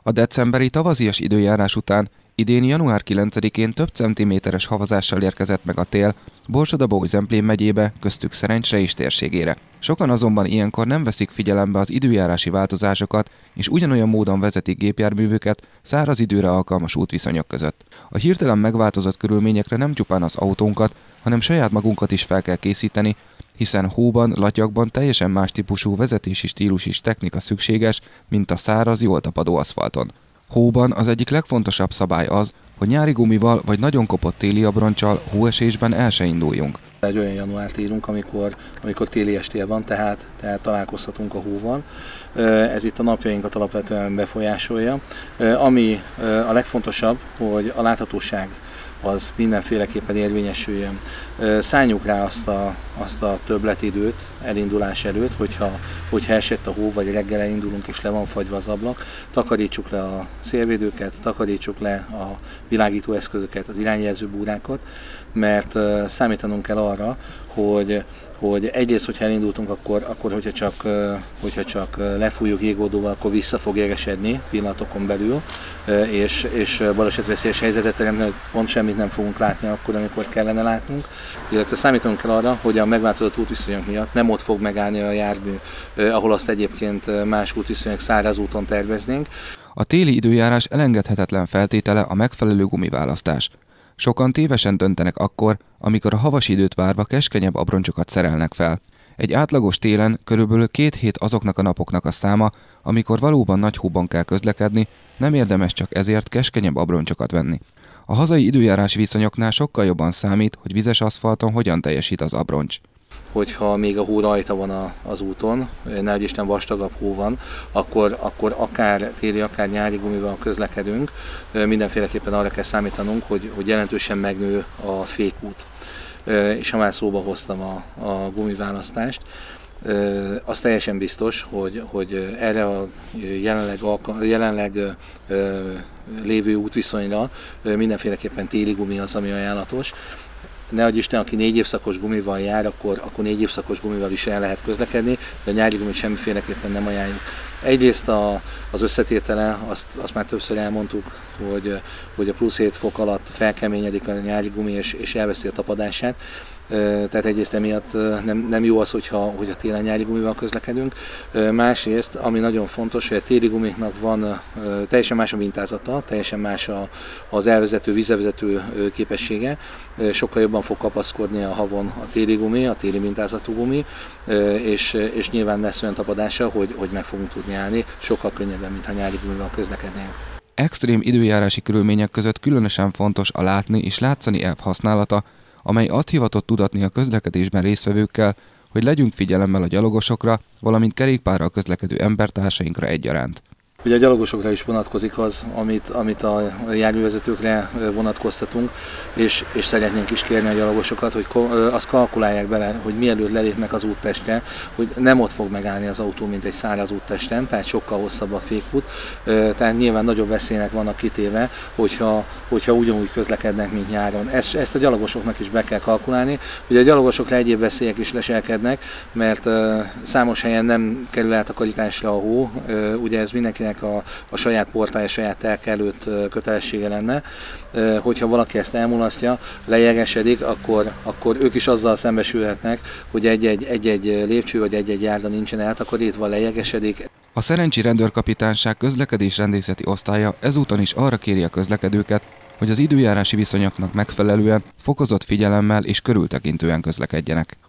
A decemberi tavazias időjárás után idén január 9-én több centiméteres havazással érkezett meg a tél Borsod-Abaúj-Zemplén megyébe, köztük Szerencsre és térségére. Sokan azonban ilyenkor nem veszik figyelembe az időjárási változásokat, és ugyanolyan módon vezetik gépjárművüket száraz időre alkalmas útviszonyok között. A hirtelen megváltozott körülményekre nem csupán az autónkat, hanem saját magunkat is fel kell készíteni, hiszen hóban, latyagban teljesen más típusú vezetési stílus és technika szükséges, mint a száraz, jól tapadó aszfalton. Hóban az egyik legfontosabb szabály az, hogy nyári gumival vagy nagyon kopott téli abronccsal hóesésben el se induljunk. Egy olyan januárt írunk, amikor téli estél van, tehát találkozhatunk a hóval. Ez itt a napjainkat alapvetően befolyásolja. Ami a legfontosabb, hogy a láthatóság az mindenféleképpen érvényesüljön. Szálljuk rá azt a többletidőt elindulás előtt, hogyha esett a hó, vagy reggel elindulunk és le van fagyva az ablak, takarítsuk le a szélvédőket, takarítsuk le a világítóeszközöket, az irányjelző búrákat, mert számítanunk kell arra, hogy egyrészt, hogyha elindultunk, akkor hogyha csak lefújjuk jégoldóval, akkor vissza fog jegesedni pillanatokon belül, és balesetveszélyes helyzetet teremteni, hogy pont semmit nem fogunk látni akkor, amikor kellene látnunk. Illetve számítanunk kell arra, hogy a megváltozott útviszonyok miatt nem ott fog megállni a jármű, ahol azt egyébként más útviszonyok száraz úton terveznénk. A téli időjárás elengedhetetlen feltétele a megfelelő gumiválasztás. Sokan tévesen döntenek akkor, amikor a havas időt várva keskenyebb abroncsokat szerelnek fel. Egy átlagos télen körülbelül 2 hét azoknak a napoknak a száma, amikor valóban nagy hóban kell közlekedni, nem érdemes csak ezért keskenyebb abroncsokat venni. A hazai időjárási viszonyoknál sokkal jobban számít, hogy vizes aszfalton hogyan teljesít az abroncs. Hogyha még a hó rajta van az úton, nehogy Isten vastagabb hó van, akkor akár téli, akár nyári gumival közlekedünk, mindenféleképpen arra kell számítanunk, hogy jelentősen megnő a fékút. És ha már szóba hoztam a gumiválasztást, az teljesen biztos, hogy erre a jelenleg lévő útviszonyra mindenféleképpen téli gumi az, ami ajánlatos. Nehogy Isten, aki 4 évszakos gumival jár, akkor 4 évszakos gumival is el lehet közlekedni, de a nyári gumit semmiféleképpen nem ajánljuk. Egyrészt az összetétele, azt már többször elmondtuk, hogy a plusz 7 fok alatt felkeményedik a nyári gumi és elveszi a tapadását. Tehát egyrészt emiatt nem jó az, hogyha télen nyári gumival közlekedünk. Másrészt, ami nagyon fontos, hogy a téli gumiknak van teljesen más a mintázata, teljesen más az elvezető, vízvezető képessége. Sokkal jobban fog kapaszkodni a havon a téli gumi, a téli mintázatú gumi, és nyilván lesz olyan tapadása, hogy meg fogunk tudni állni, sokkal könnyebben, mint ha nyári gumival közlekednénk. Extrém időjárási körülmények között különösen fontos a látni és látszani elv használata, amely azt hivatott tudatni a közlekedésben résztvevőkkel, hogy legyünk figyelemmel a gyalogosokra, valamint kerékpárral közlekedő embertársainkra egyaránt. Ugye a gyalogosokra is vonatkozik az, amit a járművezetőkre vonatkoztatunk, és szeretnénk is kérni a gyalogosokat, hogy azt kalkulálják bele, hogy mielőtt lelépnek az úttestre, hogy nem ott fog megállni az autó, mint egy száraz úttesten, tehát sokkal hosszabb a fékút, tehát nyilván nagyobb veszélynek vannak kitéve, hogyha ugyanúgy közlekednek, mint nyáron. Ezt a gyalogosoknak is be kell kalkulálni. Ugye a gyalogosokra egyéb veszélyek is leselkednek, mert számos helyen nem kerül eltakarításra a hó, ugye ez mindenkinek a saját portája, saját telke előtt kötelessége lenne. Hogyha valaki ezt elmulasztja, lejegesedik, akkor ők is azzal szembesülhetnek, hogy egy-egy lépcső vagy egy-egy járda nincsen eltakarítva, lejegesedik. A Szerencsi Rendőrkapitányság közlekedésrendészeti osztálya ezúton is arra kéri a közlekedőket, hogy az időjárási viszonyoknak megfelelően fokozott figyelemmel és körültekintően közlekedjenek.